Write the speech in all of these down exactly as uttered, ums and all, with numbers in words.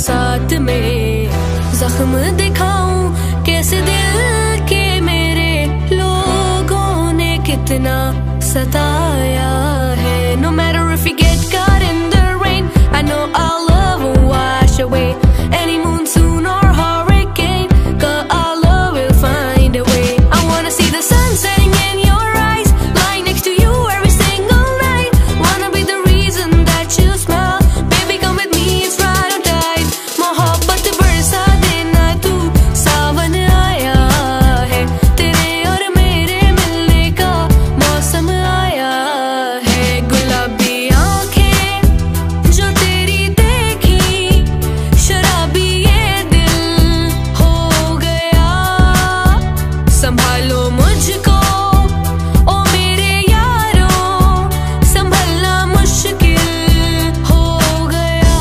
साथ में जख्म दिखाऊं कैसे दिल के मेरे लोगों ने कितना सताया है। No matter if you get caught in the rain, I know our love will wash away any monsoon or hurricane, 'cause our love will find a way. I wanna see the sun setting in your eyes, lying next to you every single night. Wanna be the reason that you smile, baby come with me, it's right on time. मोहब्बत बरसा देना तू, सावन आया है, तेरे और मेरे मिलने का मौसम आया है। गुलाबी आंखें जो तेरी देखी, शराबी ये दिल हो गया। संभालो मुझको ओ मेरे यारों, संभलना मुश्किल हो गया।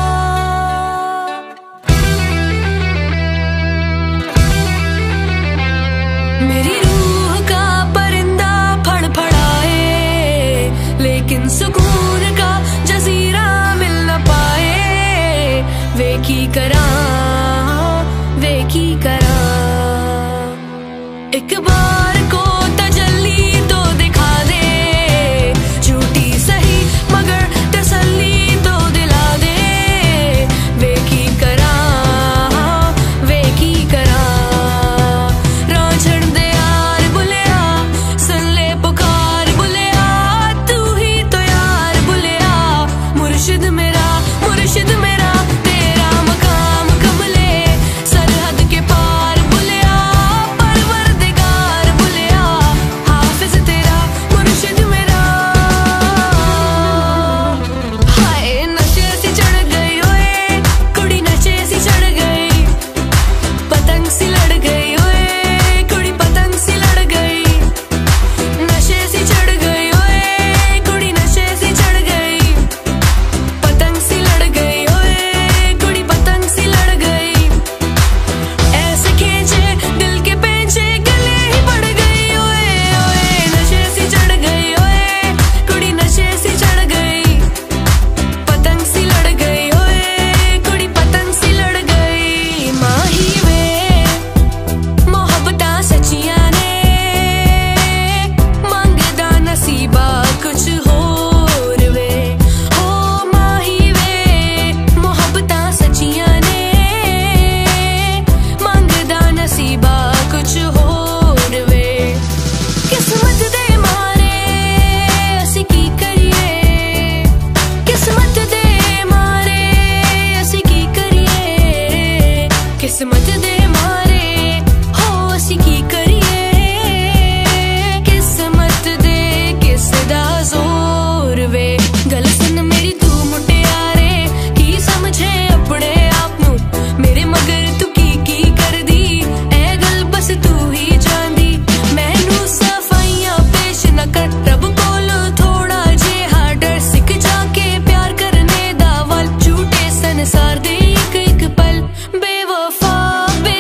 मेरी रूह का परिंदा फड़फड़ाए, लेकिन सुकून का जजीरा मिल न पाए। वे की करा वे की करा एक बार को तजल्ली तो दिखा दे, झूठी सही मगर तसल्ली तो दिला दे। वे की करा वे की करा रांझण दे यार बुलिया, सुन ले पुकार बुलिया, तू ही तो यार बुलिया। मुर्शिद मेरा मुर्शिद मेरा, तेरा मकाम कमले सरहद के पार बुलिया। परवरदिगार बुलिया, हाफिज तेरा मुर्शिद मेरा। हाय नशे सी चढ़ गई ओए, कुड़ी नशे सी चढ़ गई, पतंग सी लड़ गई ओए, कुड़ी पतंग सी लड़ गई। नशे सी चढ़ गई ओए, कुड़ी नशे सी चढ़ गई, पतंग सी लड़ गई ओए, कुड़ी पतंग सी लड़ गई। ऐसे खींचे दिल के पेंचे, गले ही पड़ गई ओए ओए। नशे सी चढ़ गई ओए, कुड़ी नशे सी चढ़ गई, पतंग सी लड़ गई ओए, कुड़ी पतंग सी लड़ गई। माही वे मोहब्बतां सच्चियां ने, मंगदा नसीबा कुछ होर वे। हो माही वे मोहब्बतां सच्चियां ने, मंगदा नसीबा कुछ होर वे। किस्मत दे मारे असी की करिए, किस्मत दे मारे असी की करिए, किस्मत दे मारे हो असी की करिए। किस्मत दे किस दा जोर वे, गल सुन मेरी तू मुटियारे, की समझे अपने आप नू, मेरे मगर तू की की कर दी, ऐ गल बस तू ही जानदी। मैनू सफाइयां पेश न कर, रब कोल थोड़ा जिहा डर, सिख जाके प्यार करने दा वल, झूठे संसार दे एक एक पल। बेवफा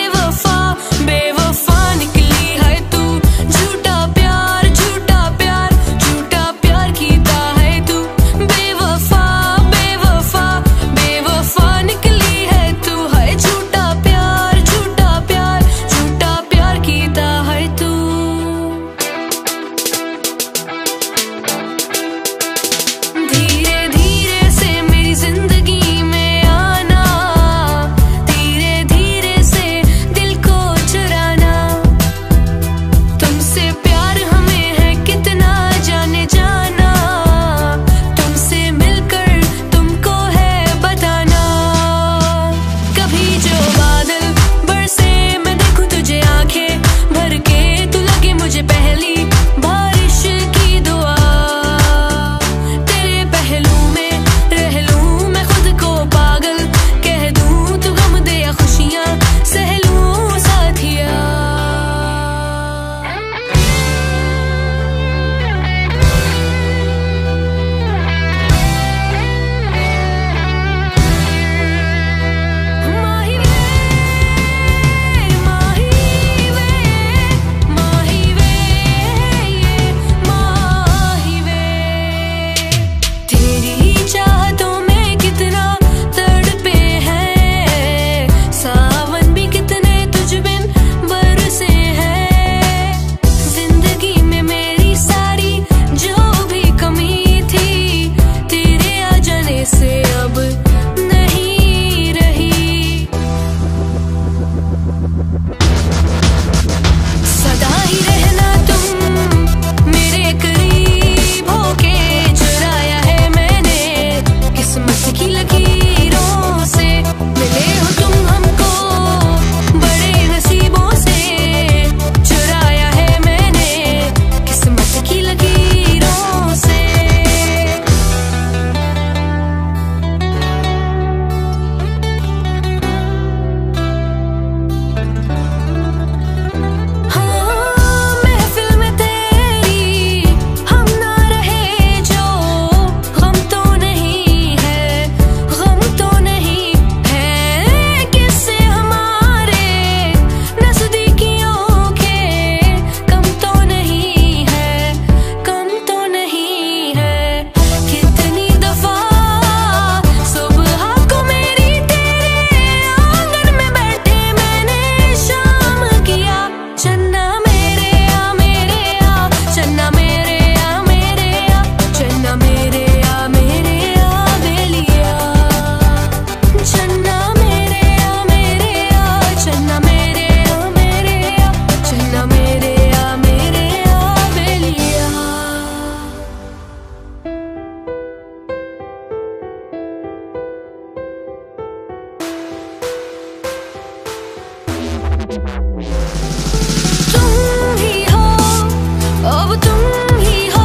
तुम ही हो, अब तुम ही हो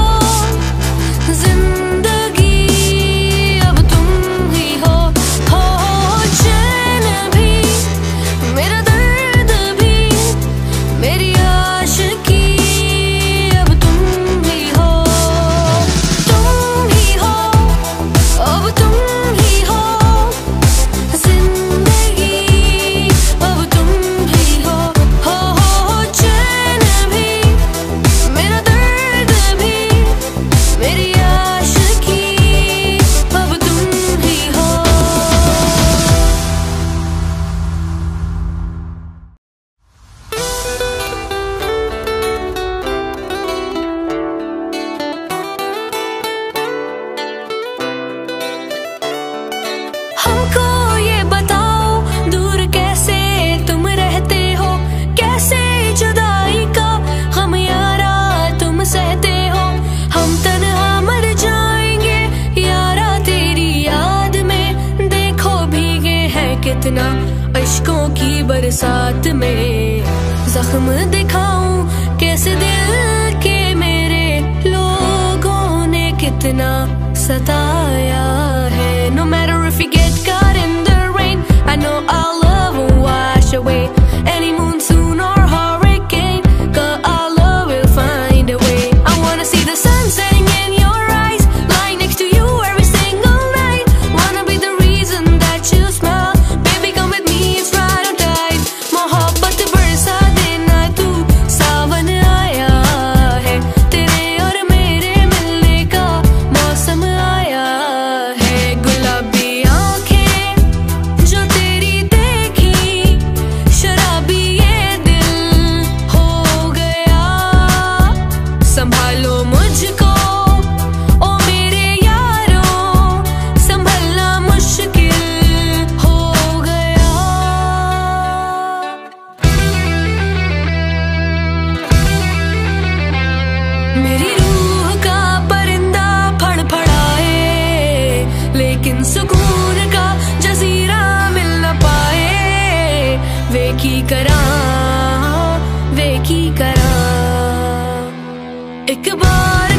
जिंदगी, अब तुम ही हो। हो चैन भी, मेरा दर्द भी, मेरी आशिकी, अब तुम ही हो। तुम ही हो, अब तुम ही हो जिंदगी, अब तुम ही हो। हो हो चैन भी, मेरा दर्द भी, मेरी आशिकी, अब तुम ही हो। हमको ये बताओ, दूर कैसे तुम रहते हो, कैसे जुदाई का हम यारा तुम सहते हो। हम तन्हा मर जाएंगे यारा तेरी याद में, देखो भीगे हैं कितना अश्कों की बरसात में। जख्म दिखाऊं कैसे दिल के मेरे, लोगों ने कितना सताया है। No matter if you get caught in the rain, I know our love will wash away any monsoon or hurricane, 'cause our love will find a way. I wanna see the sun setting in your eyes, lying next to you every single night. Wanna be the reason that you smile, baby come with me, it's right on time. मोहब्बत बरसा देना तू, सावन आया है, तेरे और मेरे मिलने का मौसम आया है। गुलाबी आंखें जो तेरी देखी, शराबी ये दिल हो गया। संभालो मुझको ओ मेरे यारों, संभलना मुश्किल हो गया। मेरी रूह का परिंदा फड़फड़ाए, लेकिन सुकून का जजीरा मिल न पाए। वे की करा, वे की करा, एक बार